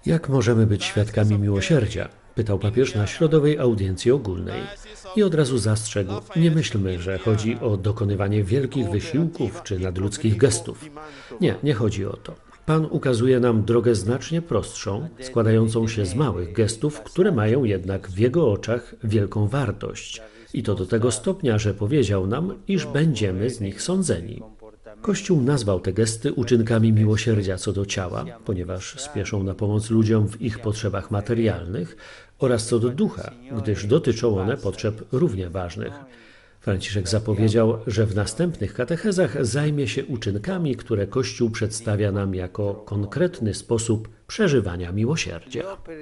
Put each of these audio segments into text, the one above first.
Jak możemy być świadkami miłosierdzia? Pytał papież na środowej audiencji ogólnej. I od razu zastrzegł, nie myślmy, że chodzi o dokonywanie wielkich wysiłków czy nadludzkich gestów. Nie chodzi o to. Pan ukazuje nam drogę znacznie prostszą, składającą się z małych gestów, które mają jednak w Jego oczach wielką wartość. I to do tego stopnia, że powiedział nam, iż będziemy z nich sądzeni. Kościół nazwał te gesty uczynkami miłosierdzia co do ciała, ponieważ spieszą na pomoc ludziom w ich potrzebach materialnych, oraz co do ducha, gdyż dotyczą one potrzeb równie ważnych. Franciszek zapowiedział, że w następnych katechezach zajmie się uczynkami, które Kościół przedstawia nam jako konkretny sposób przeżywania miłosierdzia.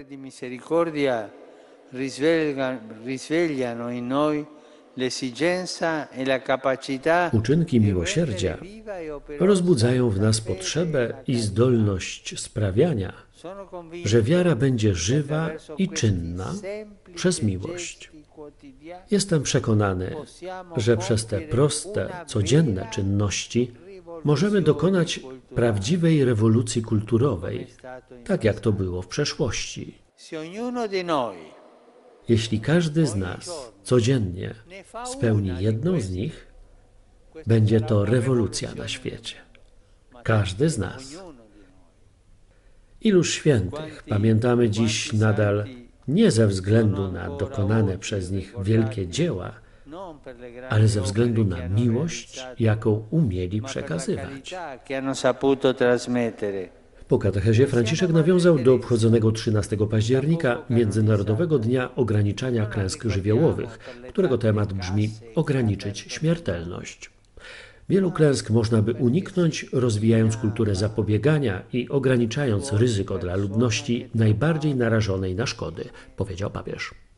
Uczynki miłosierdzia rozbudzają w nas potrzebę i zdolność sprawiania, że wiara będzie żywa i czynna przez miłość. Jestem przekonany, że przez te proste, codzienne czynności możemy dokonać prawdziwej rewolucji kulturowej, tak jak to było w przeszłości. Jeśli każdy z nas codziennie spełni jedną z nich, będzie to rewolucja na świecie. Każdy z nas. Iluż świętych pamiętamy dziś nadal nie ze względu na dokonane przez nich wielkie dzieła, ale ze względu na miłość, jaką umieli przekazywać. Po katechezie Franciszek nawiązał do obchodzonego 13 października Międzynarodowego Dnia Ograniczania Klęsk Żywiołowych, którego temat brzmi ograniczyć śmiertelność. Wielu klęsk można by uniknąć, rozwijając kulturę zapobiegania i ograniczając ryzyko dla ludności najbardziej narażonej na szkody, powiedział papież.